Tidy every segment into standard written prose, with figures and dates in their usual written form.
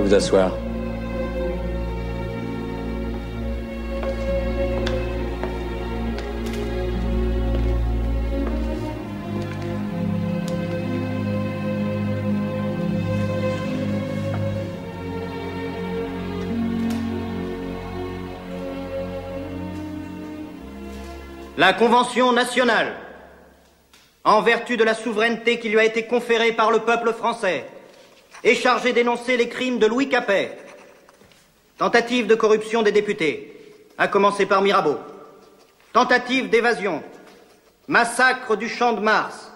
vous asseoir. La Convention nationale, en vertu de la souveraineté qui lui a été conférée par le peuple français, est chargée d'énoncer les crimes de Louis Capet. Tentative de corruption des députés, à commencer par Mirabeau. Tentative d'évasion. Massacre du Champ de Mars.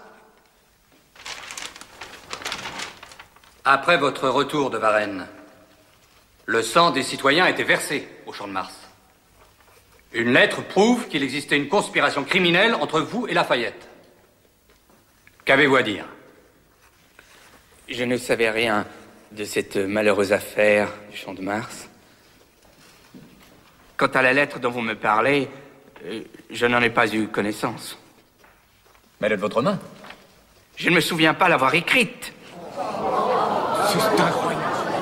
Après votre retour de Varennes, le sang des citoyens a été versé au Champ de Mars. Une lettre prouve qu'il existait une conspiration criminelle entre vous et Lafayette. Qu'avez-vous à dire? Je ne savais rien de cette malheureuse affaire du Champ de Mars. Quant à la lettre dont vous me parlez, je n'en ai pas eu connaissance. Mais elle est de votre main. Je ne me souviens pas l'avoir écrite. C'est incroyable.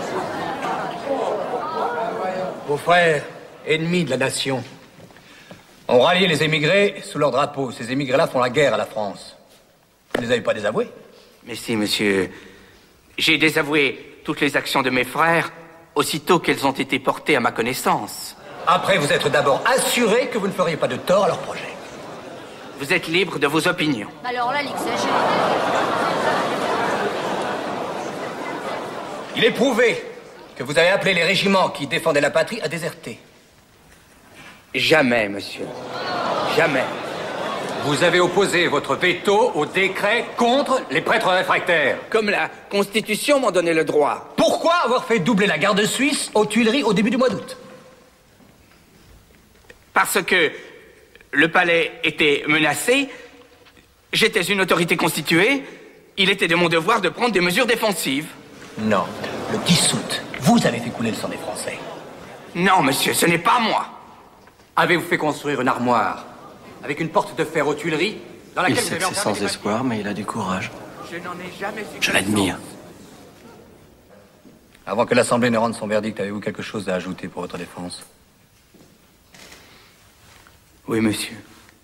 Vos frères, ennemis de la nation, ont rallié les émigrés sous leur drapeau. Ces émigrés-là font la guerre à la France. Vous ne les avez pas désavoués? Mais si, monsieur. J'ai désavoué toutes les actions de mes frères aussitôt qu'elles ont été portées à ma connaissance. Après vous être d'abord assuré que vous ne feriez pas de tort à leur projet. Vous êtes libre de vos opinions. Alors là, il exagère. Il est prouvé que vous avez appelé les régiments qui défendaient la patrie à déserter. Jamais, monsieur. Jamais. Vous avez opposé votre veto au décret contre les prêtres réfractaires. Comme la Constitution m'en donnait le droit. Pourquoi avoir fait doubler la garde suisse aux Tuileries au début du mois d'août? Parce que le palais était menacé, j'étais une autorité constituée, il était de mon devoir de prendre des mesures défensives. Non. Le 10 août, vous avez fait couler le sang des Français. Non, monsieur, ce n'est pas moi. Avez-vous fait construire une armoire avec une porte de fer aux Tuileries dans laquelle Il sait que c'est sans espoir, mais il a du courage. Je n'en ai jamais eu. Je l'admire. Avant que l'Assemblée ne rende son verdict, avez-vous quelque chose à ajouter pour votre défense? Oui, monsieur.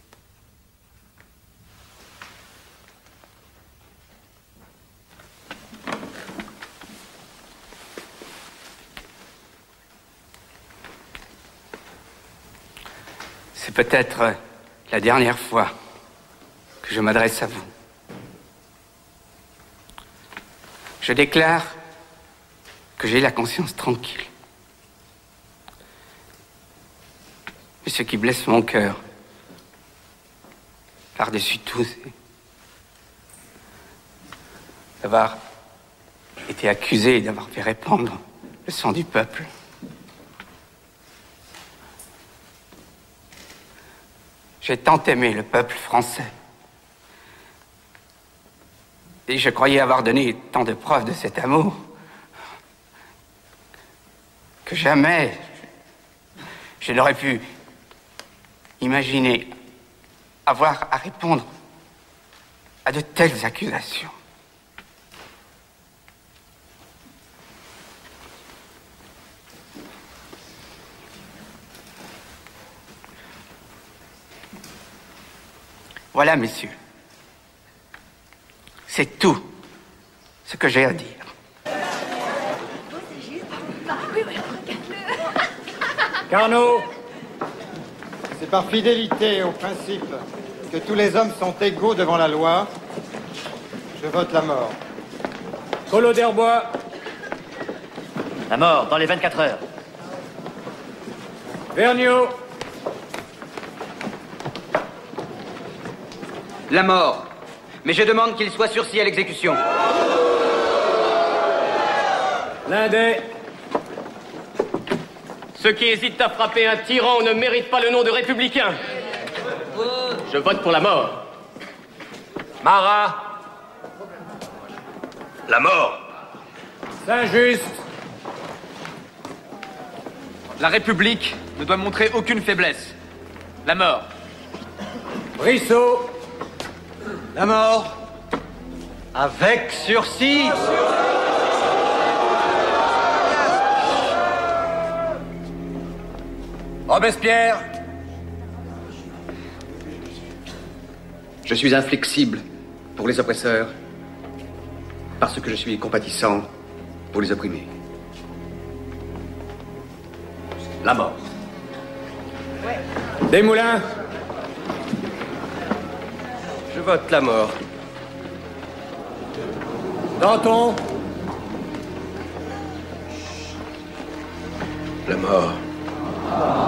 C'est peut-être la dernière fois que je m'adresse à vous. Je déclare que j'ai la conscience tranquille. Mais ce qui blesse mon cœur, par-dessus tout, c'est d'avoir été accusé et d'avoir fait répandre le sang du peuple. J'ai tant aimé le peuple français. Et je croyais avoir donné tant de preuves de cet amour que jamais je n'aurais pu imaginer avoir à répondre à de telles accusations. Voilà, messieurs. C'est tout ce que j'ai à dire. Carnot, c'est par fidélité au principe que tous les hommes sont égaux devant la loi. Je vote la mort. Collot d'Herbois. La mort, dans les 24 heures. Vergniaud. La mort. Mais je demande qu'il soit sursis à l'exécution. Lindet. Ceux qui hésitent à frapper un tyran ne méritent pas le nom de républicain. Je vote pour la mort. Marat. La mort. Saint-Just. La République ne doit montrer aucune faiblesse. La mort. Brissot. La mort. Avec sursis. Robespierre. Je suis inflexible pour les oppresseurs, parce que je suis compatissant pour les opprimés. La mort. Desmoulins. Je vote la mort. Danton. La mort.